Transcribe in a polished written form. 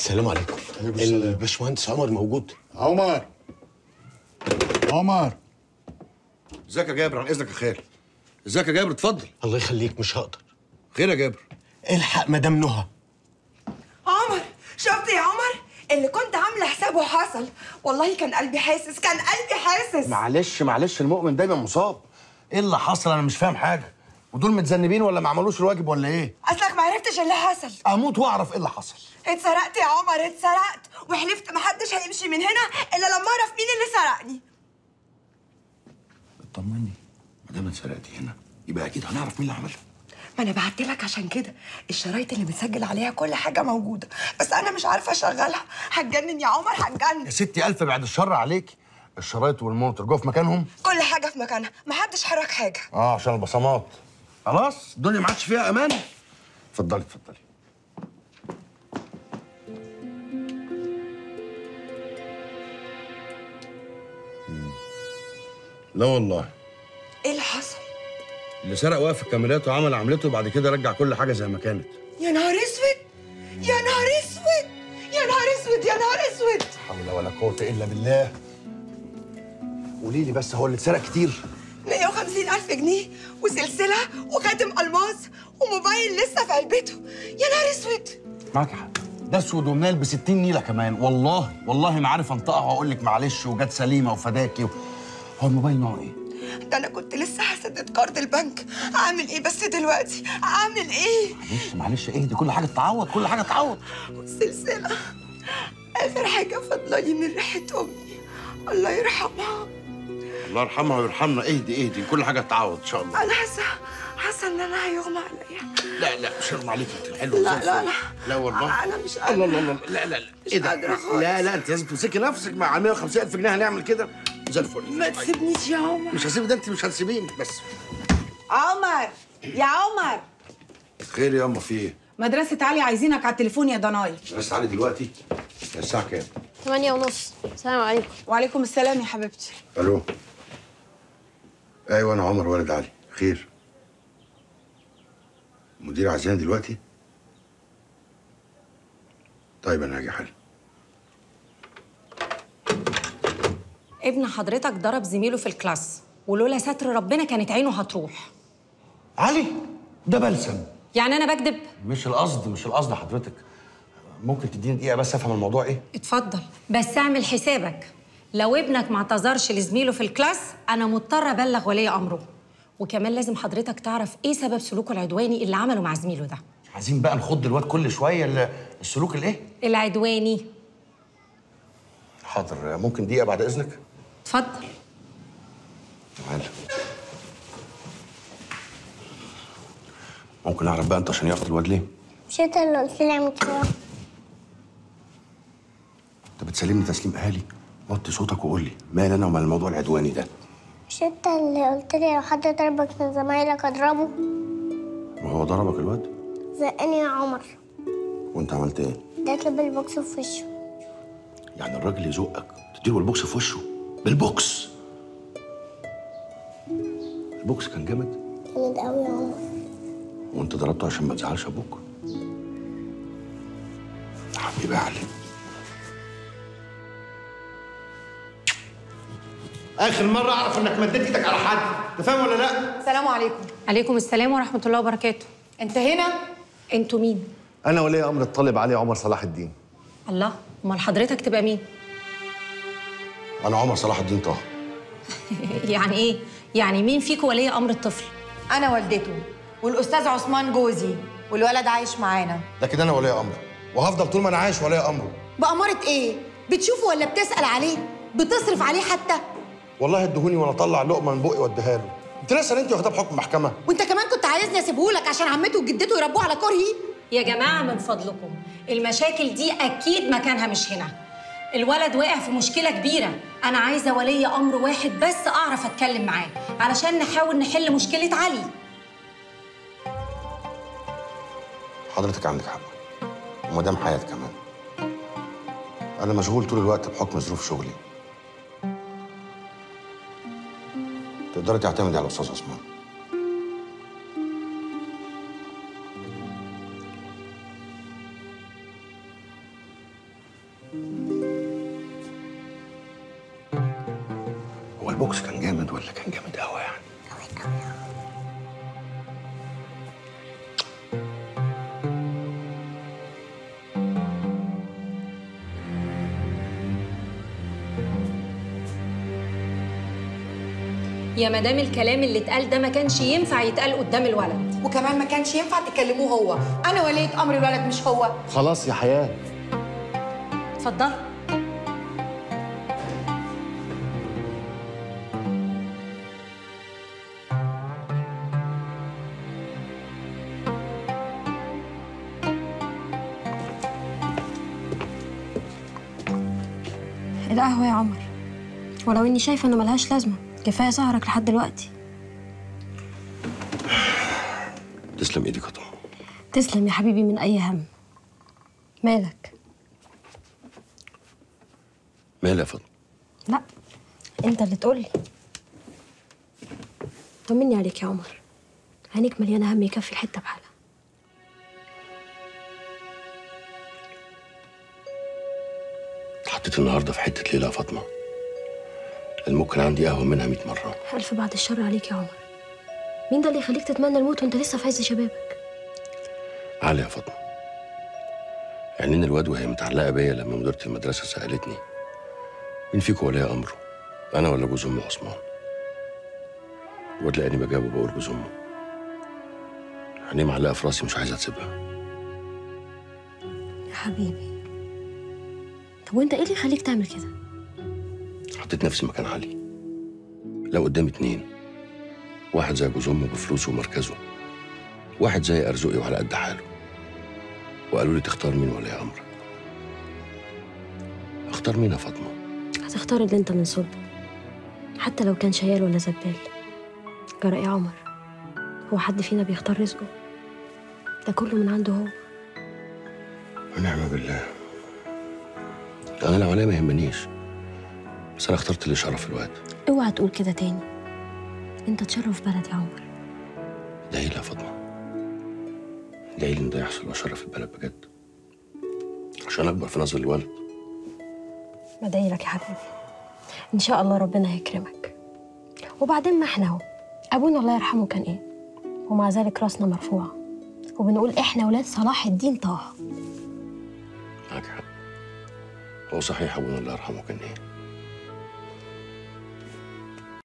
السلام عليكم. الباشمهندس عمر موجود؟ عمر ازيك يا جابر؟ عن اذنك يا خال. ازيك يا جابر؟ اتفضل. الله يخليك، مش هقدر. خير يا جابر؟ الحق مدام نهى. عمر، شفت يا عمر؟ اللي كنت عامله حسابه حصل. والله كان قلبي حاسس، كان قلبي حاسس. معلش المؤمن دايما مصاب. ايه اللي حصل؟ انا مش فاهم حاجه. ودول متذنبين ولا ما عملوش الواجب ولا ايه؟ اصلك ما عرفتش اللي حصل. اموت واعرف ايه اللي حصل. اتسرقت يا عمر، اتسرقت، وحلفت محدش هيمشي من هنا الا لما اعرف مين اللي سرقني. اطمني، ما دام اتسرقتي هنا يبقى اكيد هنعرف مين اللي عملها. ما انا بعت لك عشان كده. الشرايط اللي متسجل عليها كل حاجه موجوده، بس انا مش عارفه اشغلها. هتجنن يا عمر، هتجنن. يا ستي الف بعد الشر عليك. الشرايط والمونيتور جوه في مكانهم؟ كل حاجه في مكانها، محدش حرك حاجه. عشان البصمات. خلاص الدنيا ما عادش فيها امان. اتفضلي. لا والله. ايه اللي حصل؟ اللي سرق واقف الكاميرات وعمل عملته وبعد كده رجع كل حاجه زي ما كانت. يا نهار اسود، يا نهار اسود، يا نهار اسود، يا نهار اسود. لا حول ولا قوه الا بالله. قولي لي بس، هو اللي اتسرق كتير؟ 150,000 جنيه وسلسله وخاتم الماس وموبايل لسه في علبته. يا نهار اسود. معاك حق، ده اسود ومنال ب 60 نيله كمان. والله ما عارف انطقها واقول لك معلش وجت سليمه وفداكي. هو الموبايل نوعه ايه؟ ده انا كنت لسه هسدد كارد البنك. اعمل ايه بس دلوقتي؟ اعمل ايه؟ معلش اهدي، كل حاجه تتعوض، كل حاجه تتعوض. والسلسله اخر حاجه فاضلالي من ريحه امي، الله يرحمها. الله يرحمها ويرحمنا. اهدي كل حاجه تتعوض ان شاء الله. انا حاسه ان انا هيغمى عليا. لا مش هيغمى عليك، انت حلوه. لا والله انا مش قادره. الله لا مش ايه ده؟ قادرة خالص. لا انت لازم تمسكي نفسك. مع 150,000 جنيه هنعمل كده زي الفل. ما تسيبنيش يا عمر. مش هسيب ده، انت مش هتسيبيني. بس عمر، يا عمر. خير يا اما، في ايه؟ مدرسة علي عايزينك على التليفون يا ضناي. بس تعالي دلوقتي. الساعه كام؟ 8:30. السلام عليكم. وعليكم السلام يا حبيبتي. الو. ايوه انا عمر والد علي. خير؟ المدير عايزاني دلوقتي؟ طيب انا هاجي حالا. ابن حضرتك ضرب زميله في الكلاس، ولولا ستر ربنا كانت عينه هتروح. علي ده بلسم. يعني انا بكذب؟ مش القصد حضرتك. ممكن تديني دقيقه بس افهم الموضوع ايه؟ اتفضل، بس اعمل حسابك لو ابنك ما اعتذرش لزميله في الكلاس انا مضطر ابلغ ولي امره. وكمان لازم حضرتك تعرف ايه سبب سلوكه العدواني اللي عمله مع زميله ده. عايزين بقى نخض الواد كل شويه السلوك الايه؟ العدواني. حاضر، ممكن دقيقه بعد اذنك؟ اتفضل. تعالى. ممكن اعرف بقى انت عشان ياخد الواد ليه؟ مش انت اللي قلت لي اعمل كده؟ انت بتسلمني تسليم اهالي؟ وطي صوتك وقول لي مال انا ومال الموضوع العدواني ده. مش انت اللي قلت لي لو حد ضربك من زمايلك اضربه؟ وهو ضربك الواد؟ زقني يا عمر. وانت عملت ايه؟ اديت له بالبوكس في وشه. يعني الراجل يزقك تديله بالبوكس في وشه؟ بالبوكس؟ البوكس كان جامد؟ جامد قوي يا عمر. وانت ضربته عشان ما تزعلش ابوك؟ حبيبي يا علي. اخر مره اعرف انك مديت ايدك على حد، انت فاهم ولا لا؟ السلام عليكم. عليكم السلام ورحمه الله وبركاته. انت هنا؟ انتوا مين؟ أنا ولي أمر الطالب علي عمر صلاح الدين. الله، امال حضرتك تبقى مين؟ انا عمر صلاح الدين طه. يعني ايه؟ يعني مين فيكم ولي امر الطفل؟ انا والدته، والاستاذ عثمان جوزي، والولد عايش معانا. لكن انا ولي امره وهفضل طول ما انا عايش ولي امره. بأمارة ايه؟ بتشوفه ولا بتسأل عليه؟ بتصرف عليه حتى؟ والله ادهوني وانا اطلع لقمه من بقي واديها له. انت لسه انت واخداه بحكم محكمه؟ وانت كمان كنت عايزني اسيبهولك عشان عمته وجدته يربوه على كرهي؟ يا جماعه من فضلكم، المشاكل دي اكيد مكانها مش هنا. الولد واقع في مشكله كبيره، انا عايزه ولي امر واحد بس اعرف اتكلم معاه علشان نحاول نحل مشكله علي. حضرتك عندك حق، ومدام حياة كمان. أنا مشغول طول الوقت بحكم ظروف شغلي. تقدري تعتمدي على الأستاذ عثمان. البوكس كان جامد ولا كان جامد قوي يعني؟ يا مدام الكلام اللي اتقال ده ما كانش ينفع يتقال قدام الولد. وكمان ما كانش ينفع تكلموه هو، انا ولية امر الولد مش هو. خلاص يا حياه. اتفضل. القهوة يا عمر، ولو اني شايفة انه ملهاش لازمة، كفاية سهرك لحد دلوقتي. تسلم ايدك يا طه. تسلم يا حبيبي من اي هم. مالك؟ مالي يا فاطمه؟ لا، انت اللي تقولي. طمني عليك يا عمر، عينيك مليانة هم يكفي الحتة بحالها. حطيت النهارده في حته ليله يا فاطمه، الممكن عندي قهوه منها 100 مره. ألف بعد الشر عليك يا عمر. مين ده اللي يخليك تتمنى الموت وانت لسه في عز شبابك؟ علي يا فاطمه، عينين الواد وهي متعلقه بيا لما مديره المدرسه سالتني مين فيكم ولي امره، انا ولا جوز ام عثمان؟ الواد لقاني بجاوب وبقول جوز امه. عينيه معلقه في راسي مش عايزه تسيبها. يا حبيبي، طب وانت ايه اللي يخليك تعمل كده؟ حطيت نفسي مكان علي. لو قدامي 2، واحد زي جوز امه بفلوسه ومركزه، واحد زي ارزقي وعلى قد حاله، وقالوا لي تختار مين ولي امرك. اختار مين يا فاطمه؟ هتختار اللي انت من صلبه، حتى لو كان شيال ولا زبال. جرى ايه يا عمر؟ هو حد فينا بيختار رزقه؟ ده كله من عنده هو. ونعم بالله. انا لو عليا ما يهمنيش، بس انا اخترت اللي شرف الواد. اوعى تقول كده تاني، انت تشرف بلد يا عمر. ادعي لي يا فاطمه، ادعي لي ان ده يحصل واشرف البلد بجد، عشان اكبر في نظر الولد. بدعي لك يا حبيبي، ان شاء الله ربنا هيكرمك. وبعدين ما احنا اهو، ابونا الله يرحمه كان ايه، ومع ذلك راسنا مرفوعه وبنقول احنا ولاد صلاح الدين طه. معاك حق، هو صحيح ابونا الله يرحمه كان ايه،